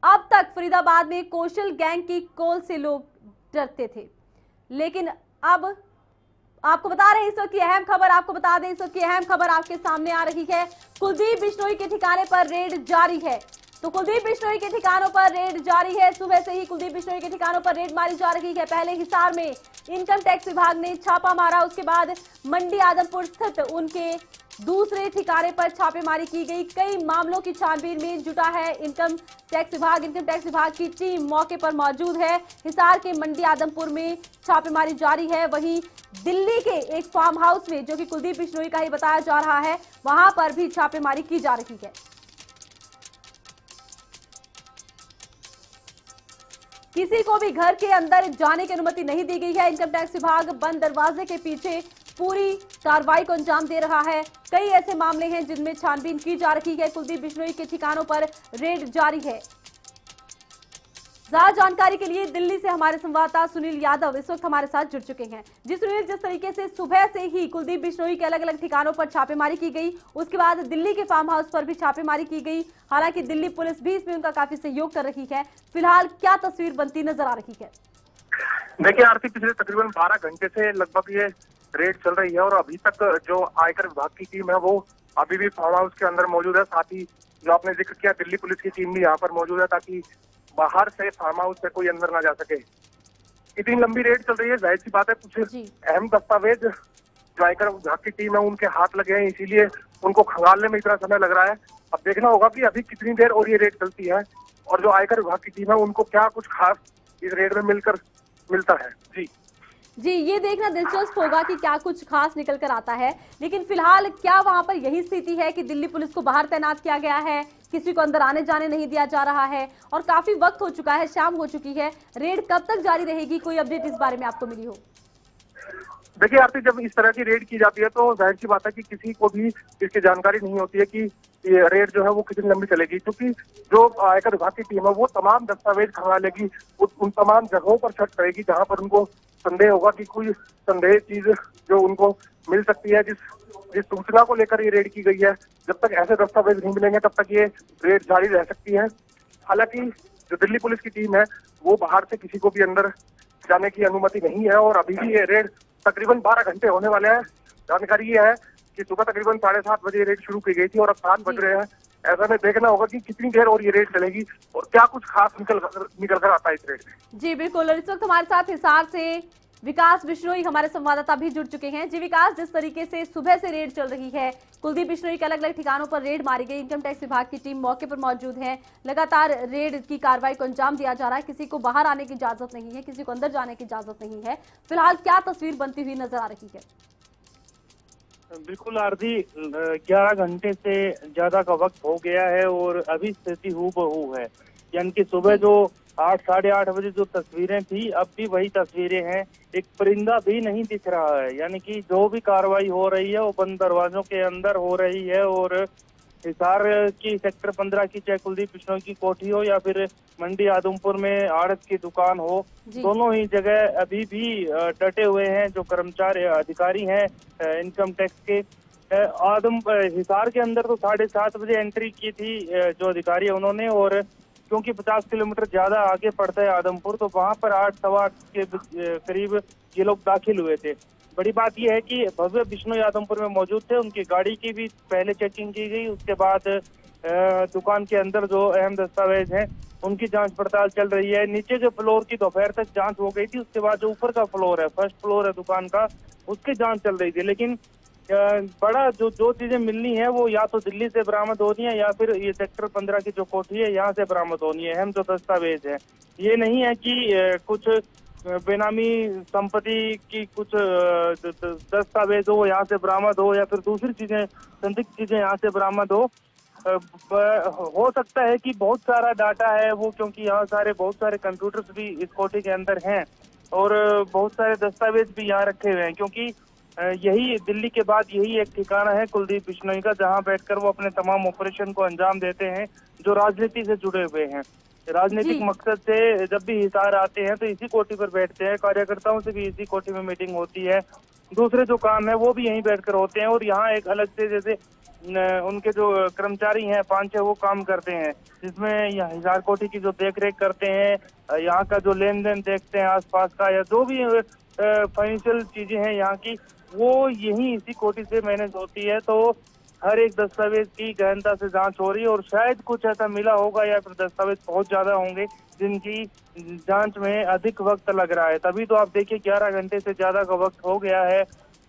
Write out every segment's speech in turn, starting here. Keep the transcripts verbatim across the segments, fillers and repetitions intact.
अब तक फरीदाबाद में कौशल गैंग की कॉल से लोग डरते थे, लेकिन अब आपको बता रहे हैं इस वक्त की अहम खबर। आपको बता दें इस वक्त की अहम खबर आपके सामने आ रही है। कुलदीप बिश्नोई के ठिकाने पर रेड जारी है। तो कुलदीप बिश्नोई के ठिकानों पर रेड जारी है। सुबह से ही कुलदीप बिश्नोई के ठिकानों पर रेड मारी जा रही है। पहले हिसार में इनकम टैक्स विभाग ने छापा मारा, उसके बाद मंडी आदमपुर स्थित उनके दूसरे ठिकाने पर छापेमारी की गई। कई मामलों की छानबीन में जुटा है इनकम टैक्स विभाग। इनकम टैक्स विभाग की टीम मौके पर मौजूद है। हिसार के मंडी आदमपुर में छापेमारी जारी है। वहीं दिल्ली के एक फार्म हाउस में, जो कि कुलदीप बिश्नोई का ही बताया जा रहा है, वहां पर भी छापेमारी की जा रही है। किसी को भी घर के अंदर जाने की अनुमति नहीं दी गई है। इनकम टैक्स विभाग बंद दरवाजे के पीछे पूरी कार्रवाई को अंजाम दे रहा है। कई ऐसे मामले हैं जिनमें छानबीन की जा रही है। कुलदीप बिश्नोई के ठिकानों पर रेड जारी है। ज्यादा जानकारी के लिए दिल्ली से हमारे संवाददाता सुनील यादव इस वक्त हमारे साथ जुड़ चुके हैं। जी सुनील, जिस तरीके से सुबह से ही कुलदीप बिश्नोई के अलग अलग ठिकानों पर छापेमारी की गई, उसके बाद दिल्ली के फार्म हाउस पर भी छापेमारी की गई, हालांकि दिल्ली पुलिस भी इसमें उनका काफी सहयोग कर रही है। फिलहाल क्या तस्वीर बनती नजर आ रही है? देखिए आरती, पिछले तकरीबन बारह घंटे से लगभग ये रेड चल रही है और अभी तक जो आयकर विभाग की टीम है वो अभी भी फार्म हाउस के अंदर मौजूद है। साथ ही जो आपने जिक्र किया, दिल्ली पुलिस की टीम भी यहाँ पर मौजूद है ताकि बाहर से फार्म हाउस से कोई अंदर ना जा सके। इतनी लंबी रेड चल रही है, जाहिर सी बात है कुछ अहम दस्तावेज जो आयकर विभाग की टीम है उनके हाथ लगे हैं, इसीलिए उनको खंगालने में इतना समय लग रहा है। अब देखना होगा कि अभी कितनी देर और ये रेड चलती है और जो आयकर विभाग की टीम है उनको क्या कुछ खास इस रेड में मिलकर मिलता है। जी जी, ये देखना दिलचस्प होगा कि क्या कुछ खास निकल कर आता है। लेकिन फिलहाल क्या वहां पर यही स्थिति है कि दिल्ली पुलिस को बाहर तैनात किया गया है, किसी को अंदर आने जाने नहीं दिया जा रहा है और काफी वक्त हो चुका है, शाम हो चुकी है। रेड कब तक जारी रहेगी, कोई अपडेट इस बारे में आपको मिली हो? देखिए आरती, जब इस तरह की रेड की जाती है तो जाहिर सी बात है कि किसी को भी इसकी जानकारी नहीं होती है कि ये रेड जो है वो कितनी लंबी चलेगी, क्योंकि जो आयकर विभाग की टीम है वो तमाम दस्तावेज खंगालेगी, उन तमाम जगहों पर सर्च करेगी जहां पर उनको संदेह होगा कि कोई संदेह चीज जो उनको मिल सकती है, जिस जिस सूचना को लेकर ये रेड की गई है। जब तक ऐसे दस्तावेज नहीं मिलेंगे तब तक ये रेड जारी रह सकती है। हालांकि जो दिल्ली पुलिस की टीम है वो बाहर से किसी को भी अंदर जाने की अनुमति नहीं है और अभी भी ये रेड तकरीबन बारह घंटे होने वाले हैं। जानकारी ये है कि सुबह तकरीबन साढ़े सात बजे रेड शुरू की गई थी और अब सात बज रहे हैं। ऐसा में देखना होगा कि कितनी देर और ये रेड चलेगी और क्या कुछ खास निकल निकल कर आता है इस रेड में। जी बिल्कुल, और इस वक्त हमारे साथ हिसार से विकास बिश्नोई हमारे संवाददाता भी जुड़ चुके हैं। जी विकास, जिस तरीके से सुबह से रेड चल रही है, कुलदीप बिश्नोई के अलग अलग ठिकानों पर रेड मारी गई, इनकम टैक्स विभाग की टीम मौके पर मौजूद है, लगातार रेड की कार्रवाई को अंजाम दिया जा रहा है, किसी को बाहर आने की इजाजत नहीं है, किसी को अंदर जाने की इजाजत नहीं है। फिलहाल क्या तस्वीर बनती हुई नजर आ रही है? बिल्कुल आरती, ग्यारह घंटे से ज्यादा का वक्त हो गया है और अभी स्थिति हूबहू है। यानी कि सुबह जो आठ साढ़े आठ बजे जो तस्वीरें थी अब भी वही तस्वीरें हैं। एक परिंदा भी नहीं दिख रहा है। यानी कि जो भी कार्रवाई हो रही है वो बंद दरवाजों के अंदर हो रही है और हिसार की सेक्टर पंद्रह की चाहे कुलदीप बिश्नोई की कोठी हो या फिर मंडी आदमपुर में आड़त की दुकान हो, दोनों ही जगह अभी भी डटे हुए हैं जो कर्मचारी अधिकारी हैं इनकम टैक्स के। आदम हिसार के अंदर तो साढ़े सात बजे एंट्री की थी जो अधिकारी है उन्होंने, और क्योंकि पचास किलोमीटर ज्यादा आगे पड़ता है आदमपुर, तो वहां पर आठ सवा आठ के करीब ये लोग दाखिल हुए थे। बड़ी बात यह है कि भव्य बिश्नोई आदमपुर में मौजूद थे, उनकी गाड़ी की भी पहले चेकिंग की गई, उसके बाद दुकान के अंदर जो अहम दस्तावेज हैं उनकी जांच पड़ताल चल रही है। नीचे के फ्लोर की दोपहर तक जांच हो गई थी, उसके बाद जो ऊपर का फ्लोर है, फर्स्ट फ्लोर है दुकान का, उसकी जांच चल रही थी। लेकिन बड़ा जो जो चीजें मिलनी है वो या तो दिल्ली से बरामद होनी है या फिर ये सेक्टर पंद्रह की जो कोठी है यहाँ से बरामद होनी है। अहम जो दस्तावेज है, ये नहीं है कि कुछ बेनामी संपत्ति की कुछ दस्तावेज हो यहाँ से बरामद हो या फिर दूसरी चीजें संदिग्ध चीजें यहाँ से बरामद हो। हो सकता है कि बहुत सारा डाटा है वो, क्योंकि यहाँ सारे बहुत सारे कंप्यूटर्स भी इस कोठी के अंदर हैं और बहुत सारे दस्तावेज भी यहाँ रखे हुए हैं, क्योंकि यही दिल्ली के बाद यही एक ठिकाना है कुलदीप बिश्नोई का जहां बैठकर वो अपने तमाम ऑपरेशन को अंजाम देते हैं जो राजनीति से जुड़े हुए हैं। राजनीतिक मकसद से जब भी हिसार आते हैं तो इसी कोठी पर बैठते हैं, कार्यकर्ताओं से भी इसी कोठी में मीटिंग होती है, दूसरे जो काम है वो भी यहीं बैठकर होते हैं। और यहाँ एक अलग से जैसे उनके जो कर्मचारी हैं पांच छह वो काम करते हैं, जिसमें हजार कोठी की जो देख रेख करते हैं, यहाँ का जो लेन देन देखते हैं आसपास का, या जो भी फाइनेंशियल चीजें हैं यहाँ की, वो यही इसी कोठी से मैनेज होती है। तो हर एक दस्तावेज की गहनता से जांच हो रही है और शायद कुछ ऐसा मिला होगा या फिर दस्तावेज बहुत ज्यादा होंगे जिनकी जांच में अधिक वक्त लग रहा है। तभी तो आप देखिए ग्यारह घंटे से ज्यादा का वक्त हो गया है।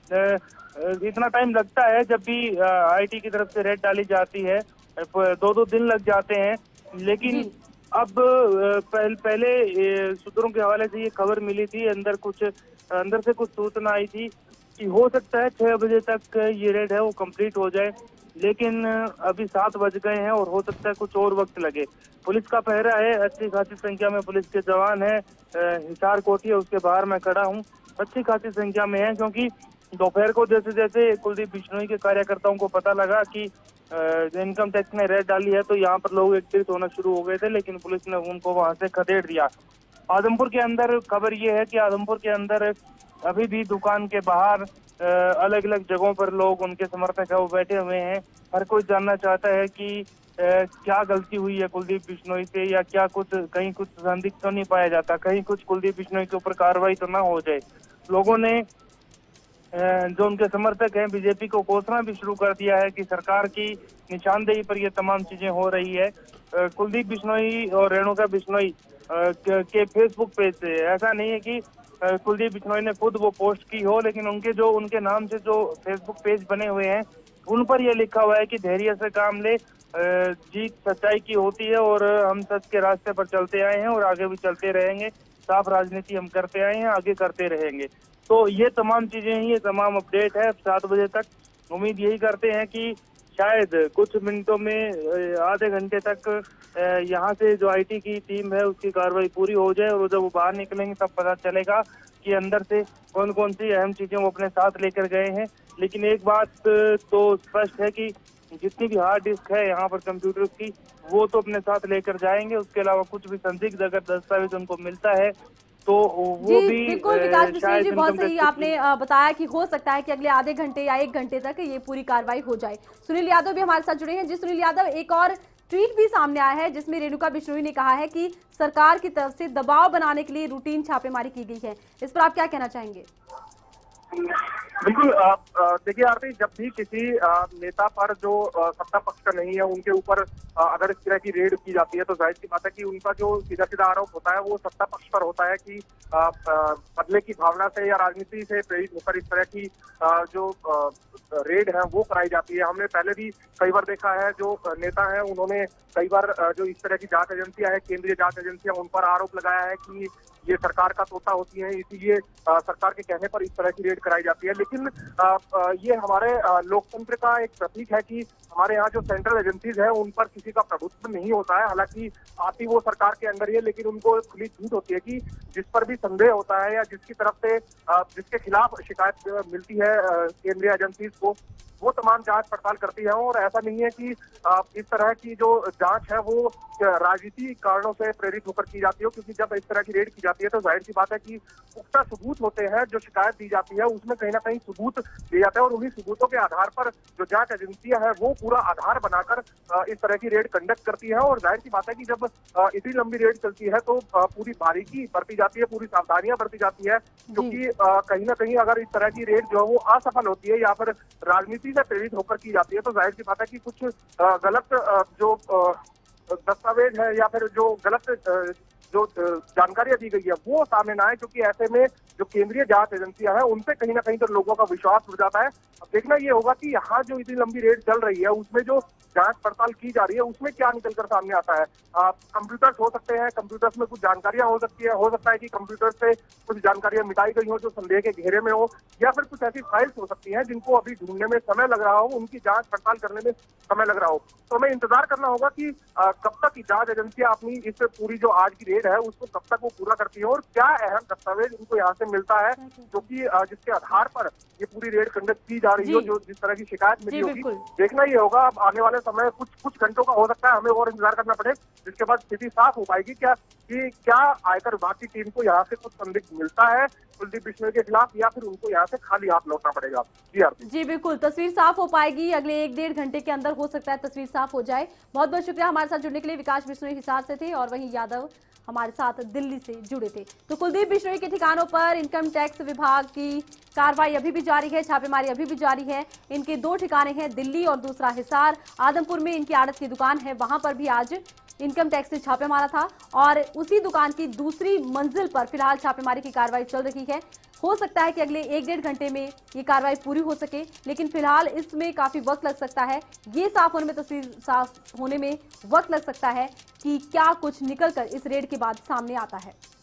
इतना टाइम लगता है जब भी आईटी की तरफ से रेड डाली जाती है, दो दो दिन लग जाते हैं। लेकिन अब पहले, पहले सूत्रों के हवाले से ये खबर मिली थी, अंदर कुछ अंदर से कुछ सूचना आई थी कि हो सकता है छह बजे तक ये रेड है वो कंप्लीट हो जाए, लेकिन अभी सात बज गए हैं और हो सकता है कुछ और वक्त लगे। पुलिस का पहरा है, अच्छी खासी संख्या में पुलिस के जवान है। हिसार कोठी है उसके बाहर मैं खड़ा हूँ, अच्छी खासी संख्या में है, क्योंकि दोपहर को जैसे जैसे कुलदीप बिश्नोई के कार्यकर्ताओं को पता लगा कि इनकम टैक्स ने रेड डाली है तो यहाँ पर लोग एकत्रित होना शुरू हो गए थे, लेकिन पुलिस ने उनको वहां से खदेड़ दिया। आदमपुर के अंदर खबर ये है कि आदमपुर के अंदर अभी भी दुकान के बाहर अलग अलग जगहों पर लोग, उनके समर्थक है वो बैठे हुए हैं। हर कोई जानना चाहता है कि आ, क्या गलती हुई है कुलदीप बिश्नोई से, या क्या कुछ कहीं कुछ संदिग्ध तो नहीं पाया जाता, कहीं कुछ कुलदीप बिश्नोई के ऊपर कार्रवाई तो ना हो जाए। लोगों ने जो उनके समर्थक हैं बीजेपी को कोसना भी शुरू कर दिया है कि सरकार की निशानदेही पर ये तमाम चीजें हो रही है। कुलदीप बिश्नोई और रेणुका बिश्नोई के फेसबुक पेज से, ऐसा नहीं है कि कुलदीप बिश्नोई ने खुद वो पोस्ट की हो, लेकिन उनके जो उनके नाम से जो फेसबुक पेज बने हुए हैं उन पर यह लिखा हुआ है कि धैर्य से काम ले, जीत सच्चाई की होती है और हम सच के रास्ते पर चलते आए हैं और आगे भी चलते रहेंगे। साफ राजनीति हम करते आए हैं, आगे करते रहेंगे। तो ये तमाम चीजें हैं, ये तमाम अपडेट है सात बजे तक। उम्मीद यही करते हैं कि शायद कुछ मिनटों में, आधे घंटे तक यहाँ से जो आईटी की टीम है उसकी कार्रवाई पूरी हो जाए और जब वो बाहर निकलेंगे तब पता चलेगा कि अंदर से कौन कौन सी अहम चीजें वो अपने साथ लेकर गए हैं। लेकिन एक बात तो स्पष्ट है कि जितनी भी हार्ड डिस्क है यहाँ पर कंप्यूटर की, वो तो अपने साथ लेकर जाएंगे। उसके अलावा कुछ भी संदिग्ध अगर दस्तावेज उनको मिलता है तो वो जी, भी बिल्कुल विकास बिश्नोई जी, बहुत सही आपने बताया कि हो सकता है कि अगले आधे घंटे या एक घंटे तक ये पूरी कार्रवाई हो जाए। सुनील यादव भी हमारे साथ जुड़े हैं। जी सुनील यादव, एक और ट्वीट भी सामने आया है जिसमें रेणुका बिश्नोई ने कहा है कि सरकार की तरफ से दबाव बनाने के लिए रूटीन छापेमारी की गई है, इस पर आप क्या कहना चाहेंगे? बिल्कुल, देखिए आरती, जब भी किसी नेता पर जो सत्ता पक्ष का नहीं है उनके ऊपर अगर इस तरह की रेड की जाती है तो जाहिर सी बात है कि उनका जो सीधा सीधा आरोप होता है वो सत्ता पक्ष पर होता है कि बदले की भावना से या राजनीति से प्रेरित होकर इस तरह की जो रेड है वो कराई जाती है। हमने पहले भी कई बार देखा है, जो नेता है उन्होंने कई बार जो इस तरह की जांच एजेंसियां है, केंद्रीय जांच एजेंसियां, उन पर आरोप लगाया है कि ये सरकार का तोता होती है, इसीलिए सरकार के कहने पर इस तरह की रेड कराई जाती है। लेकिन आ, आ, ये हमारे लोकतंत्र का एक प्रतीक है कि हमारे यहाँ जो सेंट्रल एजेंसीज है उन पर किसी का प्रभुत्व नहीं होता है। हालांकि आती वो सरकार के अंदर ही है, लेकिन उनको खुली छूट होती है कि जिस पर भी संदेह होता है या जिसकी तरफ से आ, जिसके खिलाफ शिकायत मिलती है केंद्रीय एजेंसीज को, वो तमाम जांच पड़ताल करती है। और ऐसा नहीं है कि इस तरह की जो जांच है वो राजनीतिक कारणों से प्रेरित होकर की जाती हो, क्योंकि जब इस तरह की रेड की जाती है तो जाहिर सी बात है कि पुख्ता सबूत होते हैं। जो शिकायत दी जाती है उसमें कहीं ना कहीं सबूत दिए जाते हैं और उन्हीं सबूतों के आधार पर जो जांच एजेंसियां हैं वो पूरा आधार बनाकर इस तरह की रेड कंडक्ट करती है। और जाहिर सी बात है कि जब इतनी लंबी रेड चलती है तो पूरी बारीकी बरती जाती है, पूरी सावधानियां बरती जाती है, क्योंकि कहीं ना कहीं अगर इस तरह की रेड जो है वो असफल होती है या फिर राजनीति से प्रेरित होकर की जाती है तो जाहिर सी बात है कि कुछ गलत जो दस्तावेज है या फिर जो गलत जो जानकारियां दी गई है वो सामने ना आए, क्योंकि ऐसे में जो केंद्रीय जांच एजेंसियां हैं उनसे कहीं ना कहीं तो लोगों का विश्वास उड़ जाता है। अब देखना ये होगा कि यहाँ जो इतनी लंबी रेड चल रही है उसमें जो जांच पड़ताल की जा रही है उसमें क्या निकलकर सामने आता है। कंप्यूटर्स हो सकते हैं, कंप्यूटर्स में कुछ जानकारियां हो सकती है, हो सकता है कि कंप्यूटर से कुछ जानकारियां मिटाई गई हो जो संदेह के घेरे में हो, या फिर कुछ ऐसी फाइल्स हो सकती हैं जिनको अभी ढूंढने में समय लग रहा हो, उनकी जांच पड़ताल करने में समय लग रहा हो। तो हमें इंतजार करना होगा कि आ, कब तक जांच एजेंसियां अपनी इस पूरी जो आज की रेड है उसको कब तक वो पूरा करती है और क्या अहम दस्तावेज उनको यहाँ से मिलता है, जो कि जिसके आधार पर ये पूरी रेड कंडक्ट की जा रही हो, जो जिस तरह की शिकायत मिली होगी। देखना ये होगा अब आने वाले समय, कुछ कुछ घंटों का हो सकता है, हमें और इंतजार करना पड़े, जिसके बाद स्थिति साफ हो पाएगी क्या कि क्या आयकर विभाग की टीम को यहाँ से कुछ संदिग्ध मिलता है कुलदीप बिश्नोई के खिलाफ, या फिर उनको यहाँ से खाली हाथ लौटना पड़ेगा। जी आरती। जी बिल्कुल, तस्वीर साफ हो पाएगी, अगले एक डेढ़ घंटे के अंदर हो सकता है तस्वीर साफ हो जाए। बहुत बहुत शुक्रिया हमारे साथ जुड़ने के लिए। विकास बिश्नोई हिसार से थे और वहीं यादव हमारे साथ दिल्ली से जुड़े थे। तो कुलदीप बिश्नोई के ठिकानों पर इनकम टैक्स विभाग की कार्रवाई अभी भी जारी है, छापेमारी अभी भी जारी है। इनके दो ठिकाने हैं, दिल्ली और दूसरा हिसार। आदमपुर में इनकी आड़त की दुकान है, वहां पर भी आज इनकम टैक्स ने छापे मारा था और उसी दुकान की दूसरी मंजिल पर फिलहाल छापेमारी की कार्रवाई चल रही है। हो सकता है कि अगले एक डेढ़ घंटे में ये कार्रवाई पूरी हो सके, लेकिन फिलहाल इसमें काफी वक्त लग सकता है। ये साफ होने में, तस्वीर साफ होने में वक्त लग सकता है कि क्या कुछ निकलकर इस रेड के बाद सामने आता है।